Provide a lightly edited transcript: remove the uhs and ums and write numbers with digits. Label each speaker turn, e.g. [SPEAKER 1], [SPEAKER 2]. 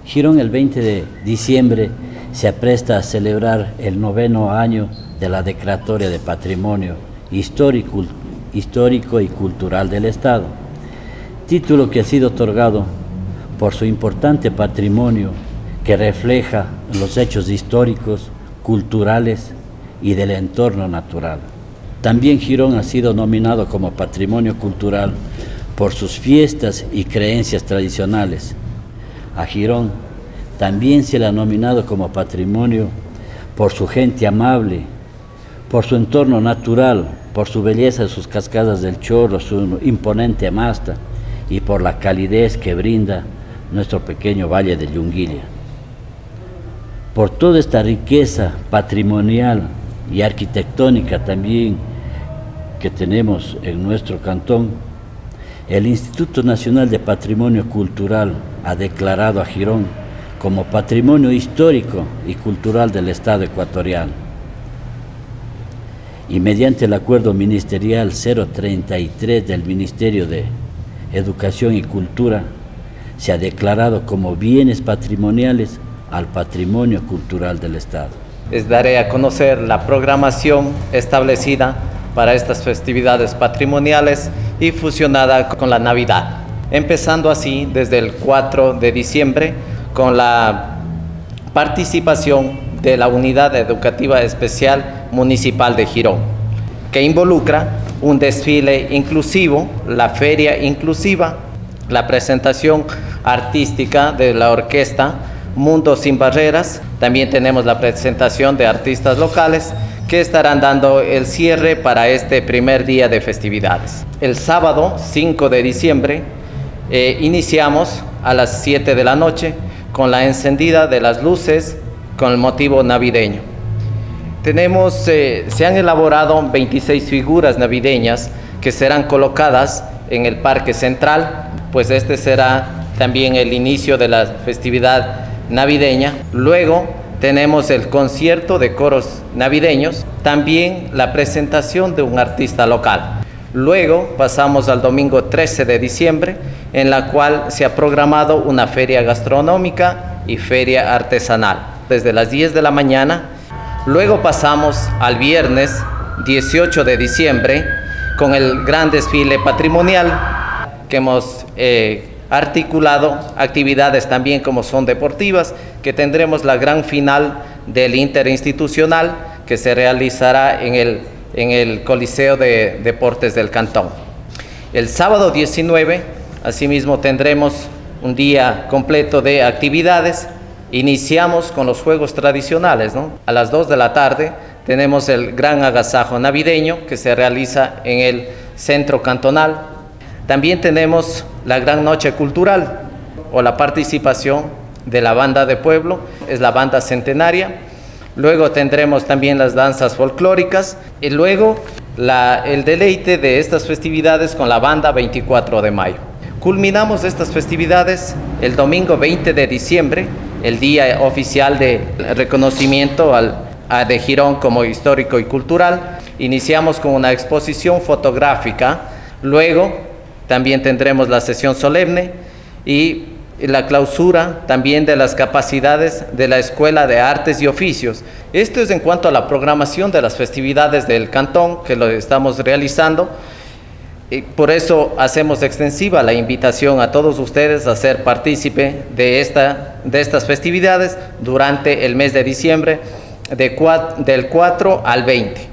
[SPEAKER 1] Girón el 20 de diciembre se apresta a celebrar el 9º año de la Declaratoria de Patrimonio Histórico y Cultural del Estado, título que ha sido otorgado por su importante patrimonio que refleja los hechos históricos, culturales y del entorno natural. También Girón ha sido nominado como Patrimonio Cultural por sus fiestas y creencias tradicionales. A Girón también se le ha nominado como patrimonio por su gente amable, por su entorno natural, por su belleza de sus cascadas del Chorro, su imponente masta y por la calidez que brinda nuestro pequeño valle de Yunguilla. Por toda esta riqueza patrimonial y arquitectónica también que tenemos en nuestro cantón, el Instituto Nacional de Patrimonio Cultural ha declarado a Girón como Patrimonio Histórico y Cultural del Estado ecuatoriano. Y mediante el Acuerdo Ministerial 033 del Ministerio de Educación y Cultura, se ha declarado como bienes patrimoniales al patrimonio cultural del Estado.
[SPEAKER 2] Les daré a conocer la programación establecida para estas festividades patrimoniales y fusionada con la Navidad, empezando así desde el 4 de diciembre con la participación de la Unidad Educativa Especial Municipal de Girón, que involucra un desfile inclusivo, la feria inclusiva, la presentación artística de la orquesta Mundo Sin Barreras. También tenemos la presentación de artistas locales que estarán dando el cierre para este primer día de festividades. El sábado 5 de diciembre iniciamos a las 7 de la noche con la encendida de las luces con el motivo navideño. Se han elaborado 26 figuras navideñas que serán colocadas en el Parque Central, pues este será también el inicio de la festividad navideña. Luego tenemos el concierto de coros navideños, también la presentación de un artista local. Luego pasamos al domingo 13 de diciembre, en la cual se ha programado una feria gastronómica y feria artesanal, desde las 10 de la mañana. Luego pasamos al viernes 18 de diciembre, con el gran desfile patrimonial, que hemos articulado actividades también como son deportivas, que tendremos la gran final del interinstitucional que se realizará en el Coliseo de Deportes del Cantón. El sábado 19, asimismo, tendremos un día completo de actividades. Iniciamos con los juegos tradicionales, ¿no? A las 2 de la tarde tenemos el gran agasajo navideño que se realiza en el centro cantonal. También tenemos la gran noche cultural o la participación de la banda de pueblo, es la banda centenaria. Luego tendremos también las danzas folclóricas y luego el deleite de estas festividades con la banda 24 de mayo. Culminamos estas festividades el domingo 20 de diciembre, el día oficial de reconocimiento de Girón como histórico y cultural. Iniciamos con una exposición fotográfica, luego también tendremos la sesión solemne y la clausura también de las capacidades de la Escuela de Artes y Oficios. Esto es en cuanto a la programación de las festividades del cantón que lo estamos realizando. Y por eso hacemos extensiva la invitación a todos ustedes a ser partícipe de estas festividades durante el mes de diciembre del 4 al 20.